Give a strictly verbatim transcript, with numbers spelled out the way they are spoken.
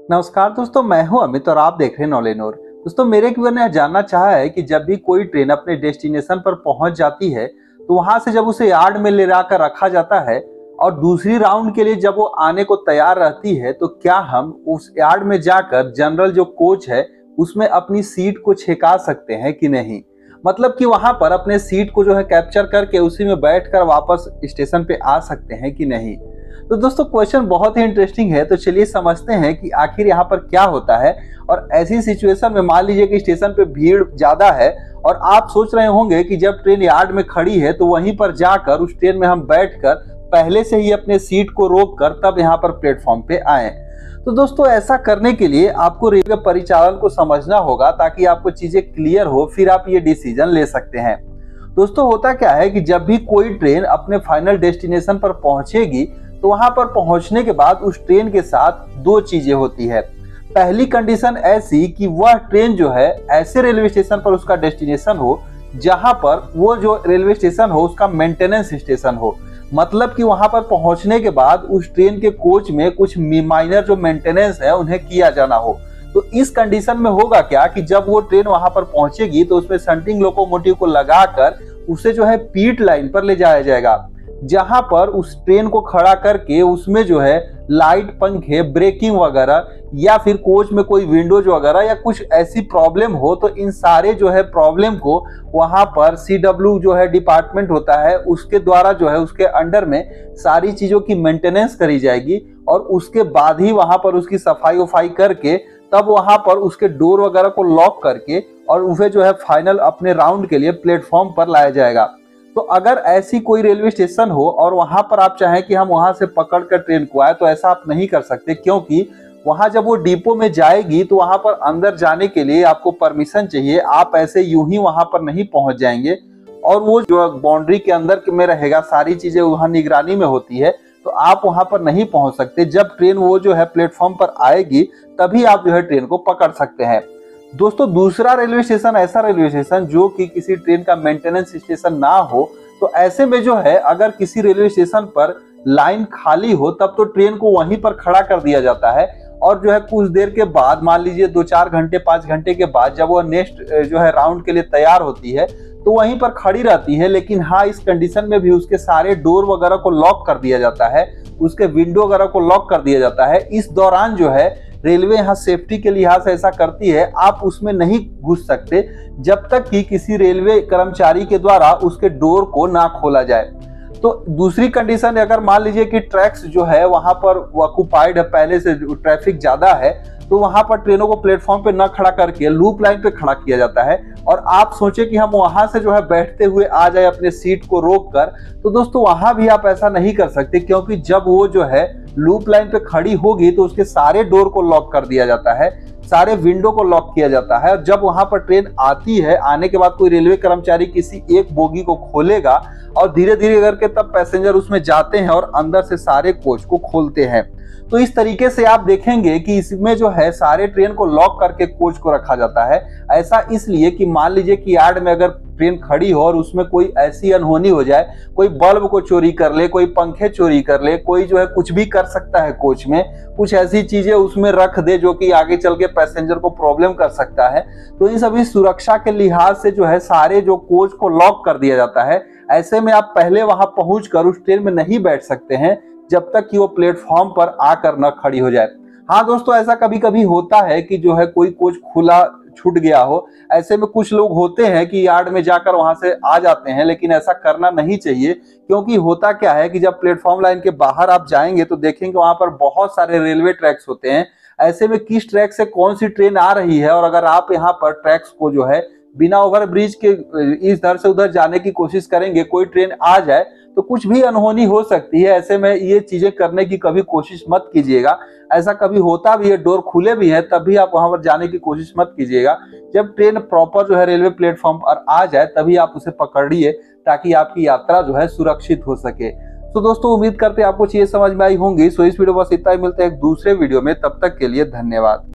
नमस्कार दोस्तों, मैं हूं अमित और आप देख रहे हैं नॉलेज नोर। दोस्तों, मेरे एक व्यूअर ने जानना चाहा है कि जब भी कोई ट्रेन अपने डेस्टिनेशन पर पहुंच जाती है तो वहां से जब उसे यार्ड में ले जाकर रखा जाता है और दूसरी राउंड के लिए जब वो आने को तैयार रहती है तो क्या हम उस यार्ड में जाकर जनरल जो कोच है उसमें अपनी सीट को छेका सकते हैं कि नहीं। मतलब कि वहां पर अपने सीट को जो है कैप्चर करके उसी में बैठकर वापस स्टेशन पे आ सकते हैं कि नहीं। तो दोस्तों, क्वेश्चन बहुत ही इंटरेस्टिंग है, तो चलिए समझते हैं कि आखिर यहाँ पर क्या होता है। और ऐसी सिचुएशन में मान लीजिए कि स्टेशन पे भीड़ ज्यादा है और आप सोच रहे होंगे कि जब ट्रेन यार्ड में खड़ी है तो वहीं पर जाकर उस ट्रेन में हम बैठकर पहले से ही अपने सीट को रोक कर तब यहाँ पर प्लेटफॉर्म पे आए। तो दोस्तों, ऐसा करने के लिए आपको रेलवे परिचालन को समझना होगा ताकि आपको चीजें क्लियर हो, फिर आप ये डिसीजन ले सकते हैं। दोस्तों, होता क्या है कि जब भी कोई ट्रेन अपने फाइनल डेस्टिनेशन पर पहुंचेगी तो वहां पर पहुंचने के बाद उस ट्रेन के साथ दो चीजें होती है। पहली कंडीशन ऐसी कि वह ट्रेन जो है ऐसे रेलवे स्टेशन पर उसका डेस्टिनेशन हो जहां पर वो जो रेलवे स्टेशन हो उसका मेंटेनेंस स्टेशन हो। मतलब कि वहां पर पहुंचने के बाद उस ट्रेन के कोच में कुछ माइनर जो मेंटेनेंस है उन्हें किया जाना हो। तो इस कंडीशन में होगा क्या कि जब वो ट्रेन वहां पर पहुंचेगी तो उसमें शंटिंग लोकोमोटिव को लगाकर उसे जो है पीट लाइन पर ले जाया जाएगा, जहां पर उस ट्रेन को खड़ा करके उसमें जो है लाइट, पंखे, ब्रेकिंग वगैरह या फिर कोच में कोई विंडोज वगैरह या कुछ ऐसी प्रॉब्लम हो तो इन सारे जो है प्रॉब्लम को वहां पर सी डब्ल्यू जो है डिपार्टमेंट होता है उसके द्वारा जो है उसके अंडर में सारी चीजों की मेंटेनेंस करी जाएगी और उसके बाद ही वहां पर उसकी सफाई वफाई करके तब वहां पर उसके डोर वगैरह को लॉक करके और उसे जो है फाइनल अपने राउंड के लिए प्लेटफॉर्म पर लाया जाएगा। तो अगर ऐसी कोई रेलवे स्टेशन हो और वहां पर आप चाहें कि हम वहां से पकड़कर ट्रेन को आए तो ऐसा आप नहीं कर सकते, क्योंकि वहां जब वो डिपो में जाएगी तो वहां पर अंदर जाने के लिए आपको परमिशन चाहिए। आप ऐसे यूं ही वहां पर नहीं पहुंच जाएंगे और वो जो बाउंड्री के अंदर में रहेगा, सारी चीजें वहां निगरानी में होती है, तो आप वहां पर नहीं पहुंच सकते। जब ट्रेन वो जो है प्लेटफॉर्म पर आएगी तभी आप जो है ट्रेन को पकड़ सकते हैं। दोस्तों, दूसरा रेलवे स्टेशन ऐसा रेलवे स्टेशन जो कि किसी ट्रेन का मेंटेनेंस स्टेशन ना हो, तो ऐसे में जो है अगर किसी रेलवे स्टेशन पर लाइन खाली हो तब तो ट्रेन को वहीं पर खड़ा कर दिया जाता है और जो है कुछ देर के बाद, मान लीजिए दो चार घंटे पांच घंटे के बाद जब वो नेक्स्ट जो है राउंड के लिए तैयार होती है तो वहीं पर खड़ी रहती है। लेकिन हाँ, इस कंडीशन में भी उसके सारे डोर वगैरह को लॉक कर दिया जाता है, उसके विंडो वगैरह को लॉक कर दिया जाता है। इस दौरान जो है रेलवे यहाँ सेफ्टी के लिहाज से ऐसा करती है, आप उसमें नहीं घुस सकते जब तक कि किसी रेलवे कर्मचारी के द्वारा उसके डोर को ना खोला जाए। तो दूसरी कंडीशन, अगर मान लीजिए कि ट्रैक्स जो है वहां पर ऑक्युपाइड है, पहले से ट्रैफिक ज्यादा है, तो वहां पर ट्रेनों को प्लेटफॉर्म पे न खड़ा करके लूप लाइन पे खड़ा किया जाता है और आप सोचे कि हम वहां से जो है बैठते हुए आ जाए अपने सीट को रोक कर, तो दोस्तों वहां भी आप ऐसा नहीं कर सकते, क्योंकि जब वो जो है लूप लाइन पे खड़ी होगी तो उसके सारे डोर को लॉक कर दिया जाता है, सारे विंडो को लॉक किया जाता है। और जब वहां पर ट्रेन आती है, आने के बाद कोई रेलवे कर्मचारी किसी एक बोगी को खोलेगा और धीरे धीरे करके तब पैसेंजर उसमें जाते हैं और अंदर से सारे कोच को खोलते हैं। तो इस तरीके से आप देखेंगे कि इसमें जो है सारे ट्रेन को लॉक करके कोच को रखा जाता है। ऐसा इसलिए कि मान लीजिए कि यार्ड में अगर ट्रेन खड़ी हो और उसमें कोई ऐसी अनहोनी हो जाए, कोई बल्ब को चोरी कर ले, कोई पंखे चोरी कर ले, कोई जो है कुछ भी कर सकता है कोच में, कुछ ऐसी चीजें उसमें रख दे जो कि आगे चल के पैसेंजर को प्रॉब्लम कर सकता है। तो इन सभी सुरक्षा के लिहाज से जो है सारे जो कोच को लॉक कर दिया जाता है। ऐसे में आप पहले वहां पहुंच कर उस ट्रेन में नहीं बैठ सकते हैं जब तक कि वो प्लेटफॉर्म पर आकर न खड़ी हो जाए। हाँ दोस्तों, ऐसा कभी कभी होता है कि जो है कोई कोच खुला छूट गया हो, ऐसे में कुछ लोग होते हैं कि यार्ड में जाकर वहां से आ जाते हैं, लेकिन ऐसा करना नहीं चाहिए। क्योंकि होता क्या है कि जब प्लेटफॉर्म लाइन के बाहर आप जाएंगे तो देखेंगे वहां पर बहुत सारे रेलवे ट्रैक्स होते हैं। ऐसे में किस ट्रैक से कौन सी ट्रेन आ रही है और अगर आप यहाँ पर ट्रैक्स को जो है बिना ओवर ब्रिज के इधर से उधर जाने की कोशिश करेंगे, कोई ट्रेन आ जाए तो कुछ भी अनहोनी हो सकती है। ऐसे में ये चीजें करने की कभी कोशिश मत कीजिएगा। ऐसा कभी होता भी है, डोर खुले भी है, तब भी आप वहां पर जाने की कोशिश मत कीजिएगा। जब ट्रेन प्रॉपर जो है रेलवे प्लेटफॉर्म पर आ जाए तभी आप उसे पकड़िए ताकि आपकी यात्रा जो है सुरक्षित हो सके। तो दोस्तों, उम्मीद करते हैं आपको चीजें समझ में आई होंगी। सो इस वीडियो बस इतना ही, मिलते हैं एक दूसरे वीडियो में, तब तक के लिए धन्यवाद।